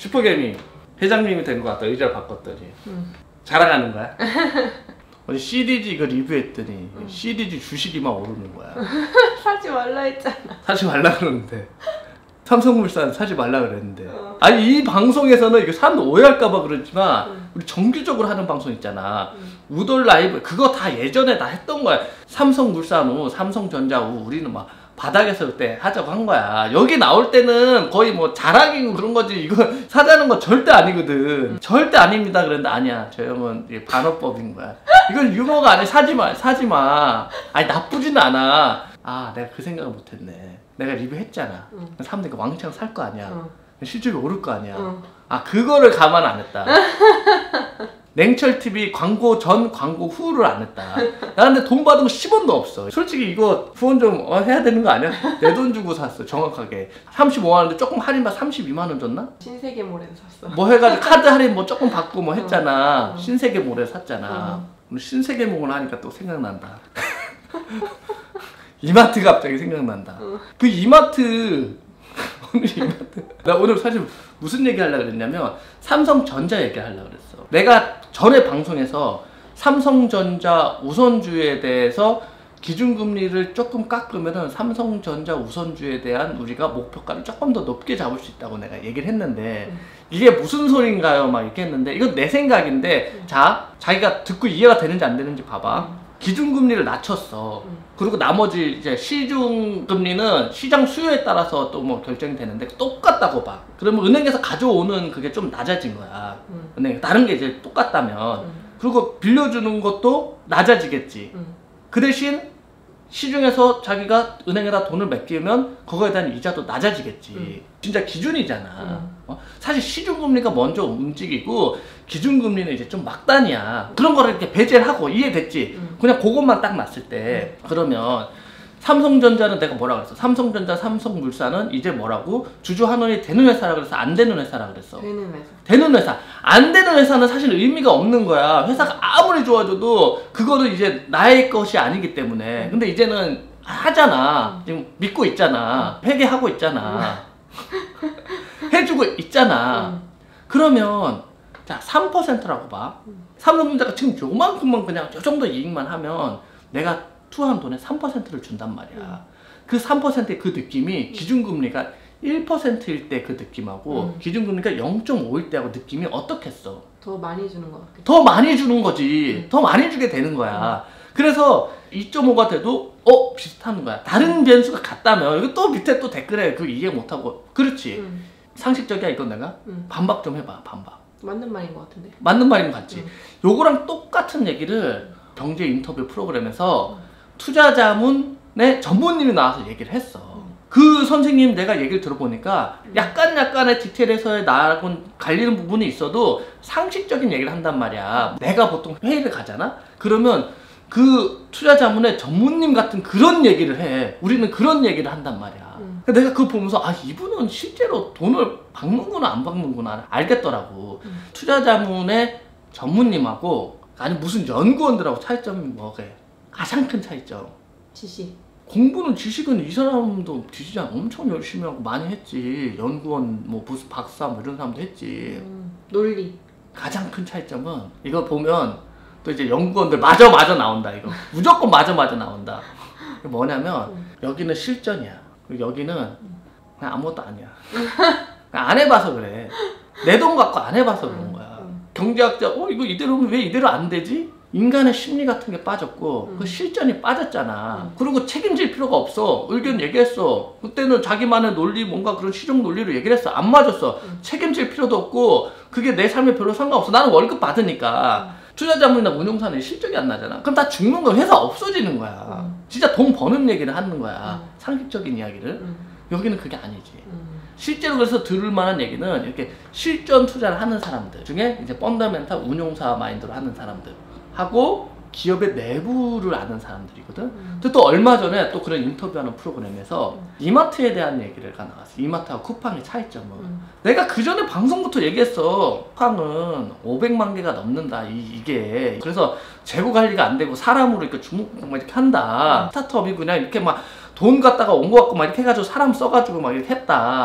슈퍼개미 회장님이 된 것 같다. 의자를 바꿨더니 자랑하는 거야. 어제 CDG 이거 리뷰했더니 CDG 주식이 막 오르는 거야. 사지 말라 했잖아. 사지 말라 그러는데 삼성물산 사지 말라 그랬는데 아니 이 방송에서는 이거 사람들 오해할까봐 그렇지만 우리 정규적으로 하는 방송 있잖아. 우돌 라이브 그거 다 예전에 다 했던 거야. 삼성물산 후 삼성전자 후 우리는 막 바닥에서 그때 하자고 한 거야. 여기 나올 때는 거의 뭐 자랑이고 그런 거지 이거 사자는 거 절대 아니거든. 절대 아닙니다 그랬는데 아니야 저 형은 반어법인 거야. 이건 유머가 아니야. 사지마 아니 나쁘진 않아. 아 내가 그 생각을 못했네. 내가 리뷰했잖아. 사람들이 왕창 살 거 아니야. 실적이 오를 거 아니야. 아 그거를 감안 안 했다. 냉철TV 광고 전 광고 후를 안 했다. 나 근데 돈 받은 거 10원도 없어. 솔직히 이거 후원 좀 해야 되는 거 아니야? 내 돈 주고 샀어 정확하게. 35만원인데 조금 할인받 32만원 줬나? 신세계몰에서 샀어. 뭐 해가지고 카드 할인 뭐 조금 받고 뭐 했잖아. 신세계몰에서 샀잖아. 신세계몰 하니까 또 생각난다. 이마트 갑자기 생각난다. 그 이마트 오늘 이마트 나 오늘 사실 무슨 얘기 하려고 그랬냐면 삼성전자 얘기 하려고 그랬어. 내가 전에 방송에서 삼성전자 우선주에 대해서 기준금리를 조금 깎으면 삼성전자 우선주에 대한 우리가 목표가를 조금 더 높게 잡을 수 있다고 내가 얘기를 했는데 이게 무슨 소린가요? 막 이렇게 했는데 이건 내 생각인데 자 자기가 듣고 이해가 되는지 안 되는지 봐봐. 기준금리를 낮췄어. 그리고 나머지 이제 시중금리는 시장 수요에 따라서 또 뭐 결정이 되는데 똑같다고 봐. 그러면 은행에서 가져오는 그게 좀 낮아진 거야. 은행 다른 게 이제 똑같다면. 그리고 빌려주는 것도 낮아지겠지. 그 대신 시중에서 자기가 은행에다 돈을 맡기면 그거에 대한 이자도 낮아지겠지. 진짜 기준이잖아. 사실 시중금리가 먼저 움직이고 기준금리는 이제 좀 막단이야. 그런 거를 이렇게 배제를 하고 이해됐지? 그냥 그것만 딱 놨을 때 그러면 삼성전자는 내가 뭐라 그랬어? 삼성전자, 삼성물산은 이제 뭐라고? 주주환원이 되는 회사라 그랬어? 안 되는 회사라 그랬어? 되는 회사. 되는 회사. 안 되는 회사는 사실 의미가 없는 거야. 회사가 아무리 좋아져도 그거는 이제 나의 것이 아니기 때문에. 근데 이제는 하잖아. 지금 믿고 있잖아. 회계하고 있잖아. 해주고 있잖아. 그러면 자 3%라고 봐. 삼성전자가 지금 요만큼만 그냥 요 정도 이익만 하면 내가 투자한 돈의 3%를 준단 말이야. 그 3%의 그 느낌이 기준금리가 1%일 때 그 느낌하고 기준금리가 0.5일 때하고 느낌이 어떻겠어? 더 많이 주는 것 같겠다. 더 많이 주는 거지. 더 많이 주게 되는 거야. 그래서 2.5가 돼도 비슷한 거야. 다른 변수가 같다면 이거 또 밑에 또 댓글에 그 이해 못하고 그렇지. 상식적이야 이건 내가? 반박 좀 해봐. 반박. 맞는 말인 것 같은데. 맞는 말인 것 같지. 요거랑 똑같은 얘기를 경제 인터뷰 프로그램에서 투자자문의 전무님이 나와서 얘기를 했어. 그 선생님 내가 얘기를 들어보니까 약간의 디테일에서의 나하고는 갈리는 부분이 있어도 상식적인 얘기를 한단 말이야. 내가 보통 회의를 가잖아? 그러면 그 투자자문의 전무님 같은 그런 얘기를 해. 우리는 그런 얘기를 한단 말이야. 내가 그거 보면서 아 이분은 실제로 돈을 박는구나 안 박는구나 알겠더라고. 투자자문의 전무님하고 아니 무슨 연구원들하고 차이점이 뭐게? 가장 큰 차이점. 지식. 공부는 지식은 이 사람도 디자인 엄청 열심히 하고 많이 했지. 연구원 뭐 무슨 박사 뭐 이런 사람도 했지. 논리. 가장 큰 차이점은 이거 보면 또 이제 연구원들 마저 나온다. 이거 무조건 마저 나온다. 뭐냐면 여기는 실전이야. 그리고 여기는 그냥 아무것도 아니야. 그냥 안 해봐서 그래. 내 돈 갖고 안 해봐서 그런 거야. 경제학자 이거 이대로면 왜 이대로 안 되지? 인간의 심리 같은 게 빠졌고 그 실전이 빠졌잖아. 그리고 책임질 필요가 없어. 의견 얘기했어. 그때는 자기만의 논리 뭔가 그런 시중 논리로 얘기를 했어. 안 맞았어. 책임질 필요도 없고 그게 내 삶에 별로 상관없어. 나는 월급 받으니까. 투자자문이나 운용사는 실적이 안 나잖아. 그럼 다 죽는 거야. 회사 없어지는 거야. 진짜 돈 버는 얘기를 하는 거야. 상식적인 이야기를. 여기는 그게 아니지. 실제로 그래서 들을 만한 얘기는 이렇게 실전 투자를 하는 사람들 중에 이제 펀더멘탈 운용사 마인드로 하는 사람들 하고 기업의 내부를 아는 사람들이거든. 근데 또 얼마 전에 또 그런 인터뷰하는 프로그램에서 이마트에 대한 얘기를 나왔어. 이마트하고 쿠팡의 차이점은. 내가 그 전에 방송부터 얘기했어. 쿠팡은 500만 개가 넘는다. 이게. 그래서 재고 관리가 안 되고 사람으로 이렇게 주먹 이렇게 한다. 스타트업이 그냥 이렇게 막 돈 갖다가 온 거 같고 막 이렇게 해가지고 사람 써가지고 막 이렇게 했다.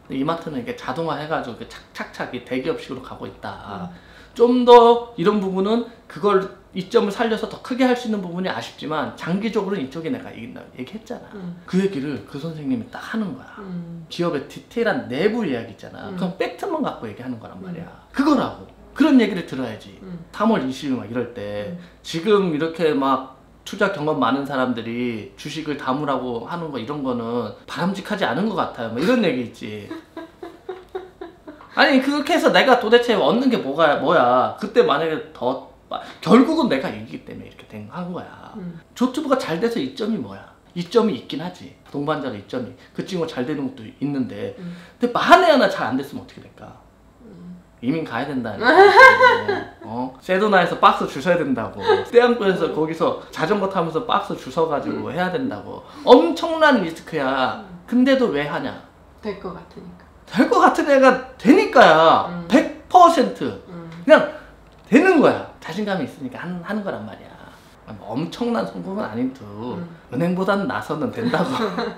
이마트는 이게 자동화 해가지고 착착착 대기업식으로 가고 있다. 좀 더 이런 부분은 그걸 이점을 살려서 더 크게 할 수 있는 부분이 아쉽지만 장기적으로는 이쪽에 내가 얘기했잖아. 그 얘기를 그 선생님이 딱 하는 거야. 기업의 디테일한 내부 이야기 있잖아. 그건 팩트만 갖고 얘기하는 거란 말이야. 그거라고. 그런 얘기를 들어야지. 3월 20일 막 이럴 때 지금 이렇게 막 투자 경험 많은 사람들이 주식을 담으라고 하는 거 이런 거는 바람직하지 않은 것 같아요. 뭐 이런 얘기 있지. 아니 그렇게 해서 내가 도대체 얻는 게 뭐야. 그때 만약에 더 결국은 내가 이기기 때문에 이렇게 한 거야. 조튜브가 잘 돼서 이점이 뭐야? 이점이 있긴 하지. 동반자가 이점이. 그 친구가 잘 되는 것도 있는데 근데 만에 하나 잘 안 됐으면 어떻게 될까? 이민 가야 된다는 세도나에서 박스 주셔야 된다고. 태양권에서 거기서 자전거 타면서 박스 주워가지고 해야 된다고. 엄청난 리스크야. 근데도 왜 하냐? 될 것 같으니까. 될 것 같은 애가 되니까야. 100% 그냥 되는 거야. 자신감이 있으니까 하는 거란 말이야. 엄청난 성공은 아닌도 은행보다는 나서는 된다고.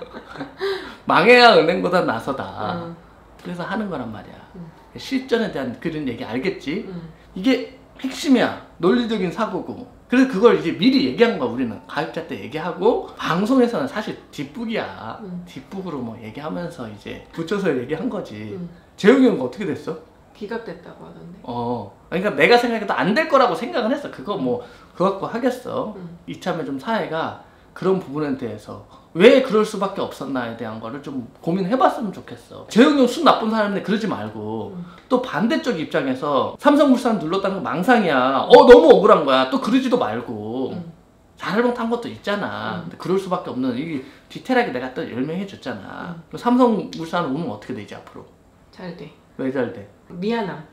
망해야 은행보다는 나서다. 그래서 하는 거란 말이야. 실전에 대한 그런 얘기 알겠지? 이게 핵심이야. 논리적인 사고고. 그래서 그걸 이제 미리 얘기한 거야. 우리는 가입자 때 얘기하고 방송에서는 사실 뒷북이야. 뒷북으로 뭐 얘기하면서 이제 붙여서 얘기한 거지. 재용이 형은 어떻게 됐어? 기각됐다고 하던데. 그러니까 내가 생각해도 안 될 거라고 생각은 했어. 그거 뭐 그거 갖고 하겠어. 이참에 좀 사회가 그런 부분에 대해서 왜 그럴 수밖에 없었나에 대한 거를 좀 고민해봤으면 좋겠어. 재용이 형 술 나쁜 사람인데 그러지 말고 또 반대쪽 입장에서 삼성물산 눌렀다는 거 망상이야. 너무 억울한 거야. 또 그러지도 말고 잘못한 것도 있잖아. 근데 그럴 수밖에 없는 이게 디테일하게 내가 또 설명해 줬잖아. 삼성물산 오면 어떻게 되지 앞으로? 잘 돼. 왜 잘 돼? 미안함.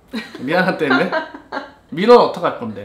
미안함 때문에? 민원 어떡할 건데?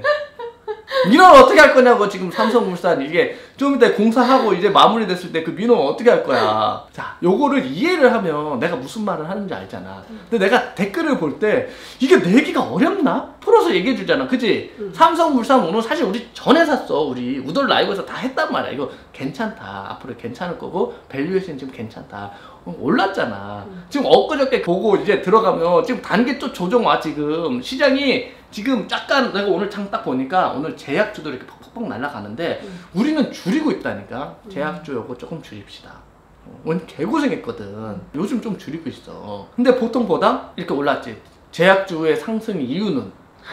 민원 어떻게 할 거냐고. 지금 삼성물산 이게 좀 이따 공사하고 이제 마무리됐을 때 그 민원 어떻게 할 거야. 자, 요거를 이해를 하면 내가 무슨 말을 하는지 알잖아. 근데 내가 댓글을 볼 때 이게 내기가 어렵나? 풀어서 얘기해 주잖아. 그지? 삼성물산 오늘 사실 우리 전에 샀어. 우리 우돌 라이브에서 다 했단 말이야. 이거 괜찮다. 앞으로 괜찮을 거고 밸류에이션 지금 괜찮다. 올랐잖아. 지금 엊그저께 보고 이제 들어가면 지금 단계 또 조정 와. 지금 시장이 지금 약간 내가 오늘 장 딱 보니까 오늘 제약주도 이렇게 퍽퍽퍽 날아가는데 우리는 줄이고 있다니까. 제약주 요거 조금 줄입시다. 오늘 개고생했거든. 요즘 좀 줄이고 있어. 근데 보통보다 이렇게 올랐지. 제약주의 상승 이유는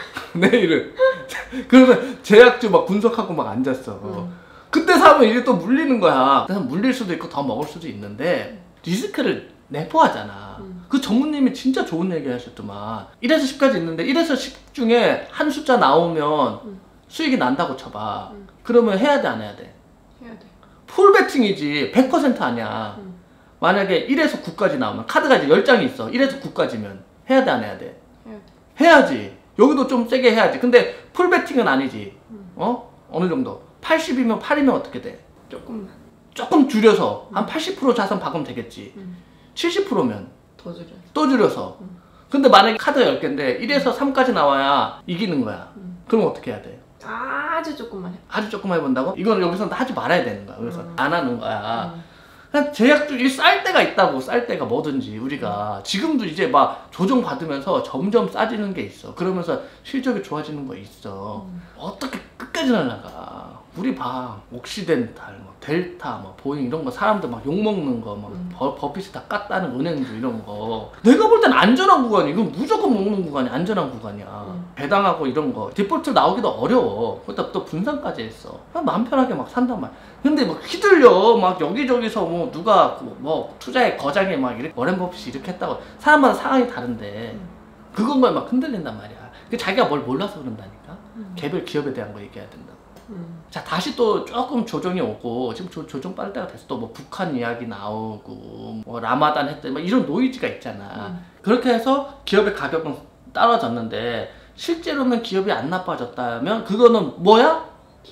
내일은 그러면 제약주 막 분석하고 막 앉았어. 그때 사면 이제 또 물리는 거야. 그래서 물릴 수도 있고 더 먹을 수도 있는데 리스크를 내포하잖아. 그 전무님이 진짜 좋은 얘기 하셨더만. 1에서 10까지 있는데 1에서 10 중에 한 숫자 나오면 수익이 난다고 쳐봐. 그러면 해야 돼 안 해야 돼? 해야 돼. 풀 베팅이지 100% 아니야. 만약에 1에서 9까지 나오면 카드가 이제 10장이 있어. 1에서 9까지면 해야 돼 안 해야 돼? 해야 돼. 해야지. 여기도 좀 세게 해야지. 근데 풀 베팅은 아니지. 어느 정도? 80이면 8이면 어떻게 돼? 조금만. 조금 줄여서 한 80% 자산 박으면 되겠지. 70%면 더 줄여. 또 줄여서. 근데 만약에 카드 10개인데 1에서 3까지 나와야 이기는 거야. 그럼 어떻게 해야 돼? 아주 조금만 해. 아주 조금 해본다고? 이건 여기서는 하지 말아야 되는 거야. 그래서 안 하는 거야. 그냥 제약주이 쌀 때가 있다고. 쌀 때가 뭐든지 우리가 지금도 이제 막 조정 받으면서 점점 싸지는 게 있어. 그러면서 실적이 좋아지는 거 있어. 어떻게 끝까지 날라가. 우리 봐. 옥시덴탈, 뭐 델타, 뭐 보잉 이런 거 사람들 막 욕먹는 거, 막 버핏이 다 깠다는 은행주 이런 거. 내가 볼 땐 안전한 구간이. 이건 무조건 먹는 구간이 안전한 구간이야. 배당하고 이런 거. 디폴트 나오기도 어려워. 그것도 또 분산까지 했어. 그냥 마음 편하게 막 산단 말이야. 근데 막 휘둘려. 막 여기저기서 뭐 누가 뭐 투자의 거장에 막 이렇게 워렌 버핏이 이렇게 했다고. 사람마다 상황이 다른데 그것만 막 흔들린단 말이야. 그 자기가 뭘 몰라서 그런다니까. 개별 기업에 대한 거 얘기해야 된다. 자, 다시 또 조금 조정이 오고 지금 조정 빠를 때가 됐어. 또 뭐 북한 이야기 나오고 뭐 라마단 했대 막 이런 노이즈가 있잖아. 그렇게 해서 기업의 가격은 떨어졌는데 실제로는 기업이 안 나빠졌다면 그거는 뭐야?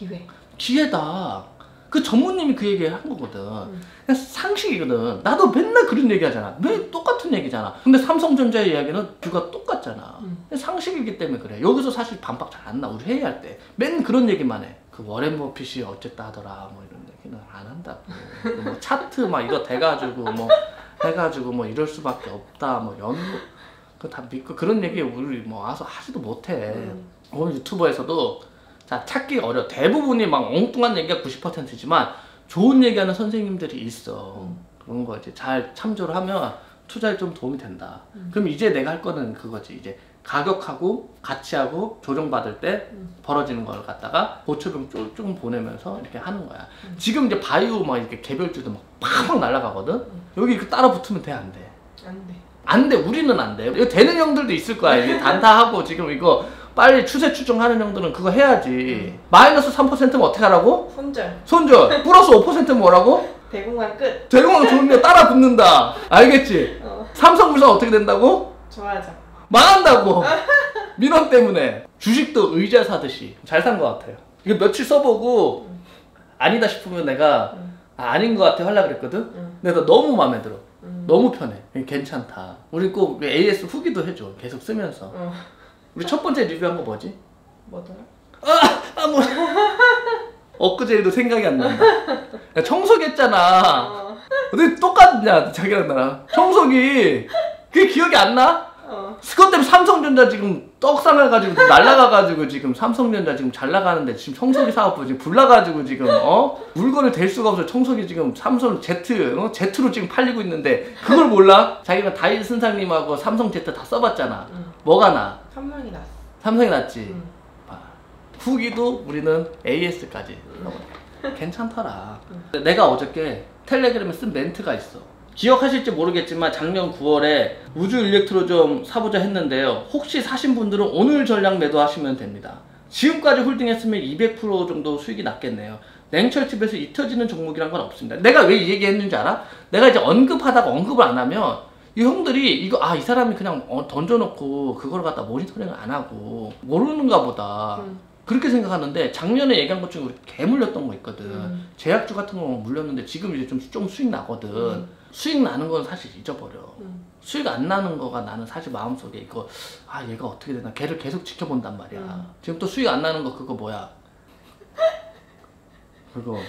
기회다. 그 전무님이 그 얘기 한 거거든. 그냥 상식이거든. 나도 맨날 그런 얘기 하잖아. 왜 똑같은 얘기잖아. 근데 삼성전자의 이야기는 뷰가 똑같잖아. 상식이기 때문에 그래. 여기서 사실 반박 잘 안 나. 우리 회의할 때 맨 그런 얘기만 해. 그 워렌 버핏이 어쨌다 하더라 뭐 이런 얘기는 안 한다고. 뭐 차트 막 이거 돼가지고 뭐 해가지고 뭐 이럴 수밖에 없다 뭐 연구 그거 다 믿고 그런 얘기 우리 뭐 와서 하지도 못해. 오늘 유튜버에서도 자 찾기 어려워. 대부분이 막 엉뚱한 얘기가 90%지만 좋은 얘기하는 선생님들이 있어. 그런 거 이제 잘 참조를 하면 투자에 좀 도움이 된다. 그럼 이제 내가 할 거는 그거지. 이제 가격하고 가치하고 조정받을 때 벌어지는 걸 갖다가 보초금 조금 보내면서 이렇게 하는 거야. 지금 이제 바이오 막 이렇게 개별주도 막 팍팍 날아가거든. 여기 이렇게 따라 붙으면 돼, 안 돼? 안 돼. 안 돼. 우리는 안 돼. 이거 되는 형들도 있을 거야. 이게 단타하고 지금 이거 빨리 추세 추정하는 형들은 그거 해야지. 마이너스 3%면 어떻게 하라고? 손절. 손절. 플러스 5%면 뭐라고? 대공황 끝. 대공황 좋으면 따라 붙는다. 알겠지? 삼성물산 어떻게 된다고? 좋아하자. 망한다고. 민원 때문에. 주식도 의자 사듯이 잘 산 것 같아요. 이거 며칠 써보고 아니다 싶으면 내가 아닌 것 같아 하려고 그랬거든. 근데 나 너무 마음에 들어. 너무 편해. 괜찮다. 우리 꼭 AS 후기도 해줘. 계속 쓰면서. 우리 첫 번째 리뷰한 거 뭐지? 뭐더라? 뭐. 엊그제도 생각이 안 난다. 야, 청소기 했잖아. 근데 똑같냐 자기랑 나랑. 청소기 그게 기억이 안 나? 그것 때문에 삼성전자 지금 떡상해가지고 날라가가지고 지금 삼성전자 지금 잘 나가는데 지금 청소기 사업부 지금 불나가지고 지금 물건을 댈 수가 없어. 청소기 지금 삼성 Z로 지금 팔리고 있는데 그걸 몰라? 자기가 다이슨상님하고 삼성 Z 다 써봤잖아. 뭐가 나? 삼성이 났어. 삼성이 낫지. 후기도 우리는 AS까지 괜찮더라. 내가 어저께 텔레그램에 쓴 멘트가 있어. 기억하실지 모르겠지만 작년 9월에 우주 일렉트로 좀 사보자 했는데요. 혹시 사신 분들은 오늘 전량 매도하시면 됩니다. 지금까지 홀딩했으면 200% 정도 수익이 났겠네요. 냉철집에서 잊혀지는 종목이란 건 없습니다. 내가 왜 이 얘기 했는지 알아? 내가 이제 언급하다가 언급을 안 하면 이 형들이 이거 이 사람이 그냥 던져놓고 그걸 갖다 모니터링을 안 하고 모르는가 보다. 그렇게 생각하는데 작년에 얘기한 것 중에 우리 개 물렸던 거 있거든. 제약주 같은 거 물렸는데 지금 이제 좀 수익 나거든. 수익 나는 건 사실 잊어버려. 수익 안 나는 거가 나는 사실 마음속에 이거 얘가 어떻게 되나 걔를 계속 지켜본단 말이야. 지금 또 수익 안 나는 거 그거 뭐야? 그거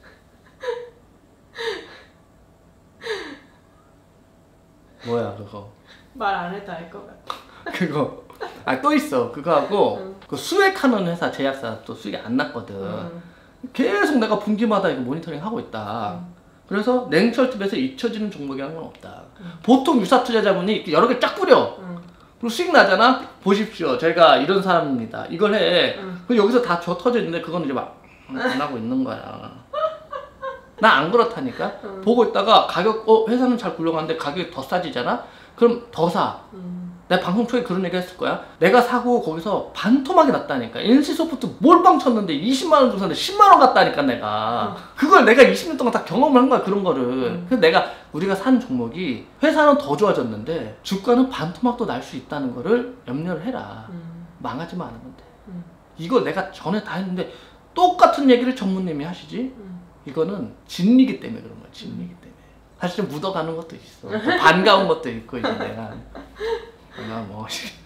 뭐야 그거? 말 안 해도 알 것 같아. 그거 또 있어. 그거하고 그 수액하는 회사 제약사 또 수익이 안 났거든. 계속 내가 분기마다 이거 모니터링 하고 있다. 그래서 냉철집에서 잊혀지는 종목이라는 건 없다. 보통 유사 투자자분이 이렇게 여러 개 쫙 뿌려. 그리고 수익 나잖아? 보십시오. 제가 이런 사람입니다. 이걸 해. 그럼 여기서 다 터져 있는데 그건 이제 막 안 하고 있는 거야. 나 안 그렇다니까? 보고 있다가 가격, 회사는 잘 굴러가는데 가격이 더 싸지잖아? 그럼 더 사. 내가 방송 초에 그런 얘기 했을 거야. 내가 사고 거기서 반토막이 났다니까. NC소프트 몰빵 쳤는데 20만원 주고 샀는데 10만원 갔다니까 내가. 그걸 내가 20년 동안 다 경험을 한 거야 그런 거를. 그래서 우리가 산 종목이 회사는 더 좋아졌는데 주가는 반토막도 날 수 있다는 거를 염려를 해라. 망하지만 않으면 돼. 이거 내가 전에 다 했는데 똑같은 얘기를 전무님이 하시지. 이거는 진리기 때문에 그런 거야. 진리기 때문에. 사실 좀 묻어가는 것도 있어. 반가운 것도 있고 이제 내가 뭐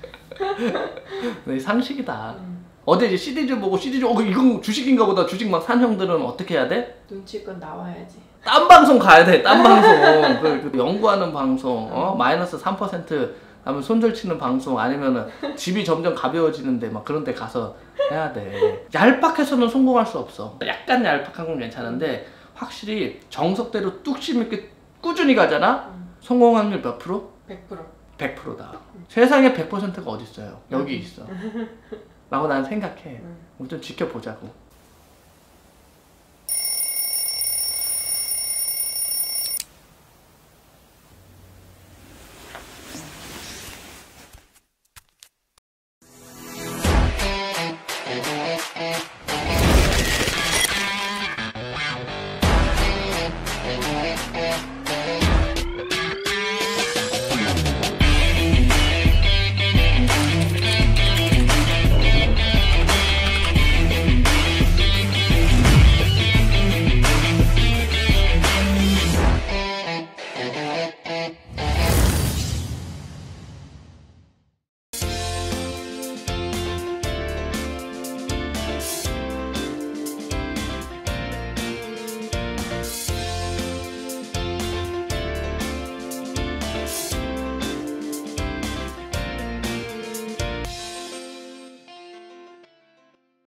상식이다. 어제 이제 CD주 보고 CD주 이건 주식인가 보다. 주식 막 산 형들은 어떻게 해야 돼? 눈치껏 나와야지. 딴 방송 가야 돼. 딴 방송 그 연구하는 방송 마이너스 3% 하면 손절 치는 방송 아니면은 집이 점점 가벼워지는데 막 그런 데 가서 해야 돼. 얄팍해서는 성공할 수 없어. 약간 얄팍한 건 괜찮은데 확실히 정석대로 뚝심 있게 꾸준히 가잖아? 성공 확률 몇 프로? 100%. 100%다. 세상에 100%가 어딨어요. 여기 있어. 라고 난 생각해. 우리 좀 지켜보자고.